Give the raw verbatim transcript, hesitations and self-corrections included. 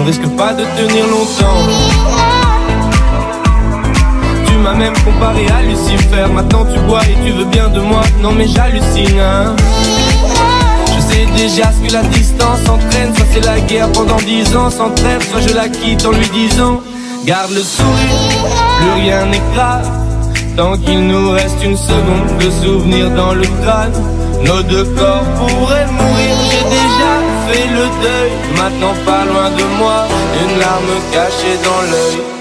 on risque pas de tenir longtemps. Tu m'as même comparé à Lucifer. Maintenant tu bois et tu veux bien de moi. Non mais j'hallucine hein. Je sais déjà ce que la distance entraîne. Soit c'est la guerre pendant dix ans sans trêve, soit je la quitte en lui disant garde le sourire, plus rien n'est grave. Tant qu'il nous reste une seconde de souvenir dans le crâne, nos deux corps pourraient mourir. J'ai déjà fait le deuil, maintenant pas loin de moi, une larme cachée dans l'œil.